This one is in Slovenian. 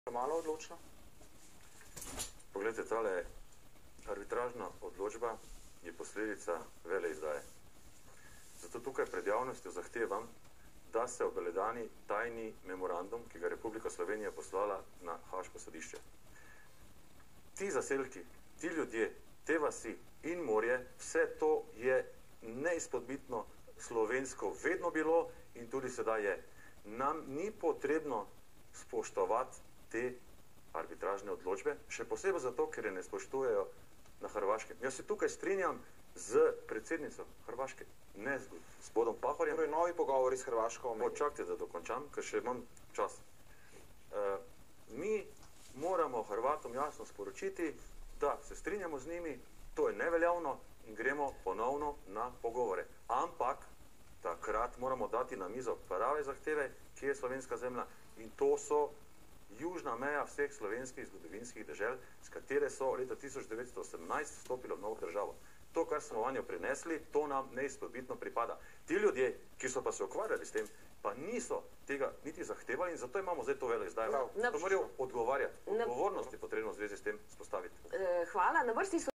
malo odločna? Poglejte, tale arbitražna odločba je posledica veleizdaje. Zato tukaj pred javnostjo zahtevam, da se obeledani tajni memorandum, ki ga Republika Slovenija poslala na Haaško sodišče. Ti zaselki, ti ljudje, te vasi in morje, vse to je neizpodbitno slovensko vedno bilo in tudi sedaj je. Nam ni potrebno spoštovati te arbitražne odločbe, še posebej zato, ker je ne spoštujejo na Hrvaškem. Jaz se tukaj strinjam z predsednico Hrvaške, ne z gospodom Pahorjem. Torej, novi pogovori s Hrvaško. Počakajte, da dokončam, ker še imam čas. Mi moramo Hrvatom jasno sporočiti, da se strinjamo z njimi, to je neveljavno in gremo ponovno na pogovore. Ampak takrat moramo dati na mizo prave zahteve, kje je slovenska zemlja, in to so južna meja vseh slovenskih zgodovinskih dežel, s katere so leta 1918 vstopilo v novo državo. To, kar smo vanjo prinesli, to nam neizpodbitno pripada. Ti ljudje, ki so pa se ukvarjali s tem, pa niso tega niti zahtevali in zato imamo zdaj to veleizdajo. To morajo odgovarjati. Odgovornost je potrebno v zvezi s tem spostaviti. Hvala. Na vrsti so